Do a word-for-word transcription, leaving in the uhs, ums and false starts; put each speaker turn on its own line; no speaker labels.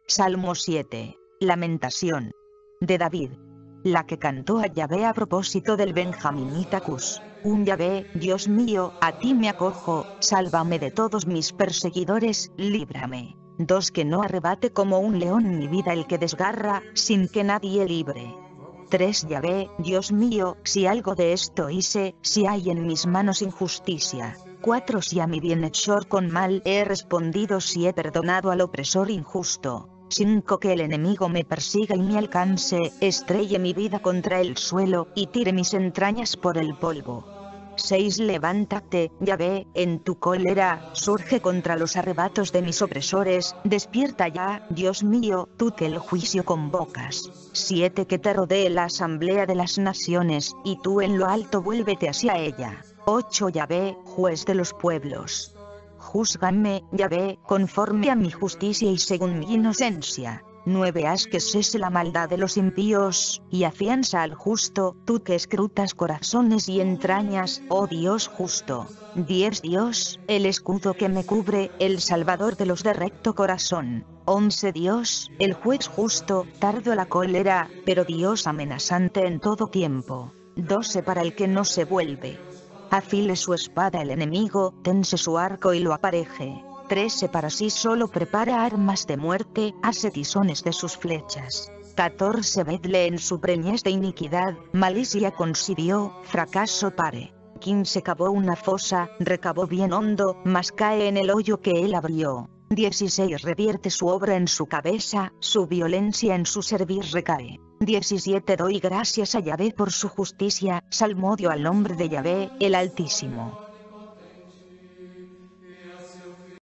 Salmo siete. Lamentación. De David. La que cantó a Yahvé a propósito del benjaminita Cus. Un Yahvé, Dios mío, a ti me acojo, sálvame de todos mis perseguidores, líbrame. Dos que no arrebate como un león mi vida el que desgarra, sin que nadie libre. Tres Yahvé, Dios mío, si algo de esto hice, si hay en mis manos injusticia. Cuatro si a mi bienhechor con mal he respondido, si he perdonado al opresor injusto. Cinco que el enemigo me persiga y me alcance, estrelle mi vida contra el suelo, y tire mis entrañas por el polvo. Seis Levántate, Yahvé, en tu cólera, surge contra los arrebatos de mis opresores, despierta ya, Dios mío, tú que el juicio convocas. Siete que te rodee la asamblea de las naciones, y tú en lo alto vuélvete hacia ella. Ocho Yahvé, juez de los pueblos. Júzgame, Yahvé, conforme a mi justicia y según mi inocencia. Nueve Haz que cese la maldad de los impíos, y afianza al justo, tú que escrutas corazones y entrañas, oh Dios justo. Diez Dios, el escudo que me cubre, el salvador de los de recto corazón. Once Dios, el juez justo, tardo a la cólera, pero Dios amenazante en todo tiempo. Doce Para el que no se vuelve. Afile su espada el enemigo, tense su arco y lo apareje. Trece Para sí solo prepara armas de muerte, hace tizones de sus flechas. Catorce Vedle en su preñez de iniquidad, malicia concibió, fracaso pare. Quince Cavó una fosa, recabó bien hondo, mas cae en el hoyo que él abrió. Dieciséis Revierte su obra en su cabeza, su violencia en su servir recae. Diecisiete Doy gracias a Yahvé por su justicia, salmodio al nombre de Yahvé, el Altísimo.